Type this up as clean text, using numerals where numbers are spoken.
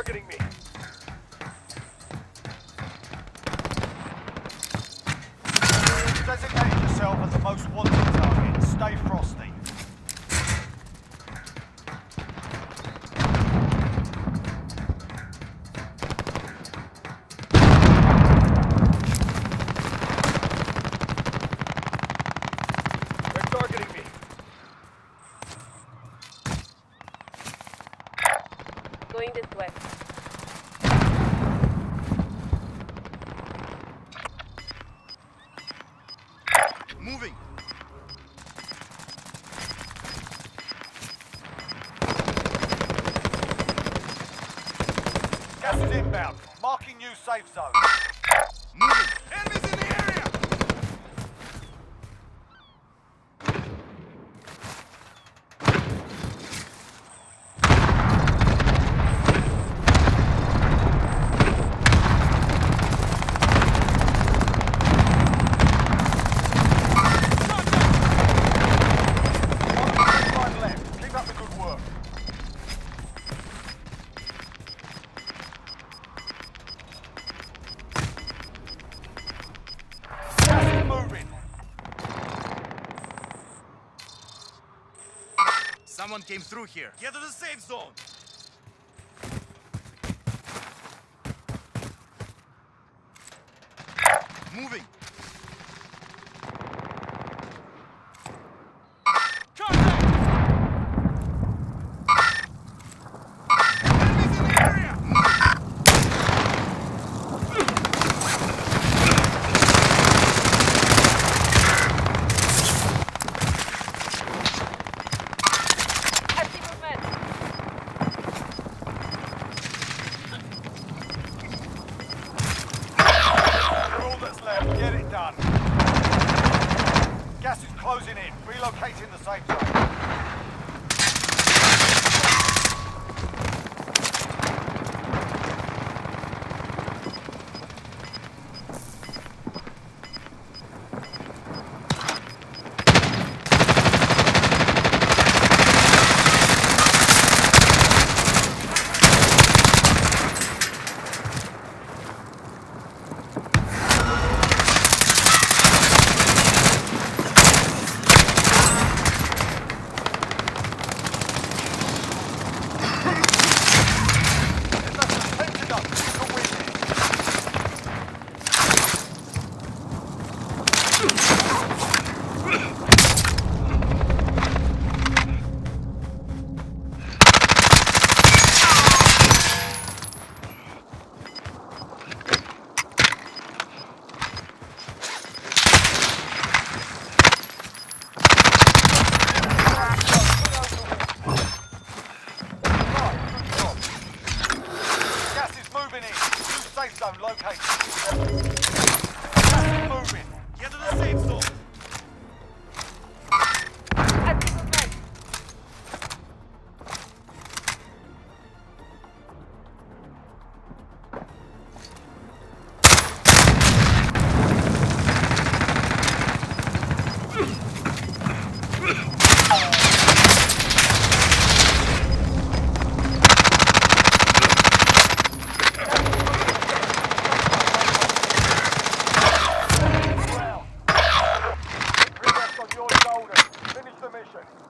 targeting me. Designate yourself as the most wanted target. Stay frosty. They're targeting me. Going this way. Moving. Gas is inbound. Marking new safe zone. Moving. Enemies in the area. Right left. Keep up the good work. Gas is moving. Someone came through here. Get to the safe zone. Moving. Contact! Enemies in the area! Empty movement. You're all that's left. Get it done. Gas is closing in. Relocating the safe zone. There's nothing tempted up. You can win it. Gas is moving in. New safe zone located. Gas is moving. Get to the safe zone. Empty movement. Well, rest on your shoulders. Finish the mission.